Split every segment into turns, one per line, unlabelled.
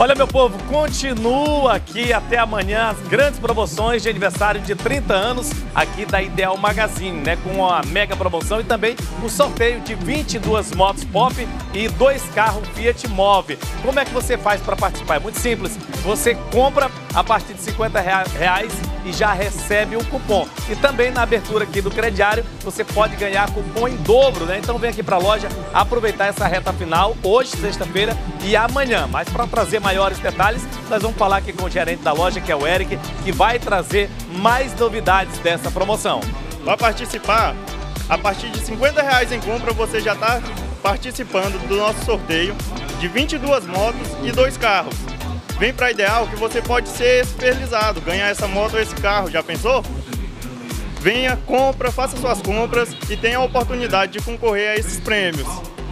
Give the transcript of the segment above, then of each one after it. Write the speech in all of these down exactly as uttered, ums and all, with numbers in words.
Olha, meu povo, continua aqui até amanhã as grandes promoções de aniversário de trinta anos aqui da Ideal Magazine, né? Com a mega promoção e também o sorteio de vinte e duas motos Pop e dois carros Fiat Mobi. Como é que você faz para participar? É muito simples. Você compra a partir de cinquenta reais e já recebe um cupom. E também na abertura aqui do crediário, você pode ganhar cupom em dobro, né? Então vem aqui para a loja aproveitar essa reta final, hoje, sexta-feira e amanhã. Mas para trazer maiores detalhes, nós vamos falar aqui com o gerente da loja, que é o Eric, que vai trazer mais novidades dessa promoção.
Para participar, a partir de cinquenta reais em compra, você já está participando do nosso sorteio de vinte e duas motos e dois carros. Vem para a Ideal que você pode ser supervisado, ganhar essa moto ou esse carro, já pensou? Venha, compra, faça suas compras e tenha a oportunidade de concorrer a esses prêmios.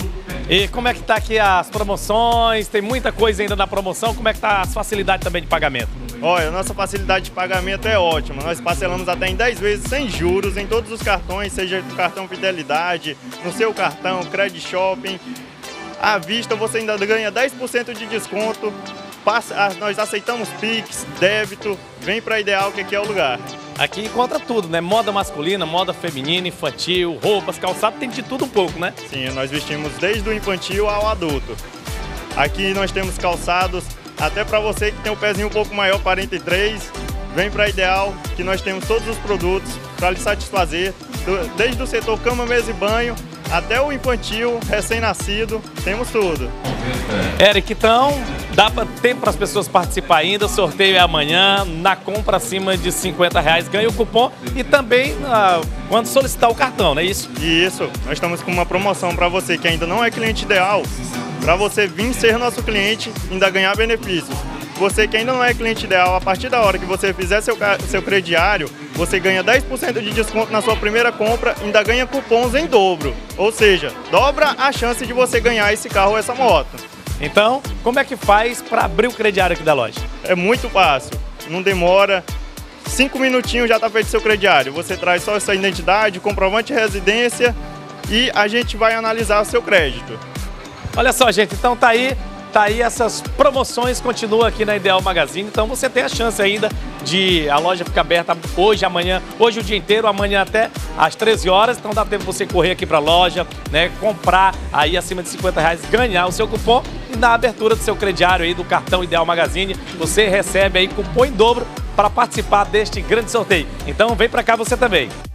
E como é que tá aqui as promoções? Tem muita coisa ainda na promoção, como é que tá as facilidades também de pagamento?
Olha, a nossa facilidade de pagamento é ótima, nós parcelamos até em dez vezes sem juros em todos os cartões, seja do cartão Fidelidade, no seu cartão, Credit Shopping. À vista você ainda ganha dez por cento de desconto. Passa, nós aceitamos Pix, débito, vem para Ideal que aqui é o lugar.
Aqui encontra tudo, né? Moda masculina, moda feminina, infantil, roupas, calçado, tem de tudo um pouco, né?
Sim, nós vestimos desde o infantil ao adulto. Aqui nós temos calçados, até para você que tem o pezinho um pouco maior, quarenta e três, vem para Ideal que nós temos todos os produtos para lhe satisfazer, desde o setor cama, mesa e banho, até o infantil, recém-nascido, temos tudo.
Eric, então, dá pra, tempo para as pessoas participar ainda, o sorteio é amanhã, na compra acima de cinquenta reais ganha o cupom e também ah, quando solicitar o cartão, não é isso?
Isso, nós estamos com uma promoção para você que ainda não é cliente Ideal, para você vir ser nosso cliente e ainda ganhar benefícios. Você que ainda não é cliente Ideal, a partir da hora que você fizer seu, seu crediário, você ganha dez por cento de desconto na sua primeira compra e ainda ganha cupons em dobro. Ou seja, dobra a chance de você ganhar esse carro ou essa moto.
Então, como é que faz para abrir o crediário aqui da loja?
É muito fácil, não demora. Cinco minutinhos já está feito seu crediário. Você traz só sua identidade, comprovante de residência e a gente vai analisar o seu crédito.
Olha só, gente, então tá aí. Tá aí, essas promoções continuam aqui na Ideal Magazine, então você tem a chance ainda de a loja ficar aberta hoje, amanhã, hoje o dia inteiro, amanhã até às treze horas, então dá tempo você correr aqui para a loja, né, comprar aí acima de cinquenta reais, ganhar o seu cupom e na abertura do seu crediário aí do cartão Ideal Magazine, você recebe aí cupom em dobro para participar deste grande sorteio. Então vem para cá você também.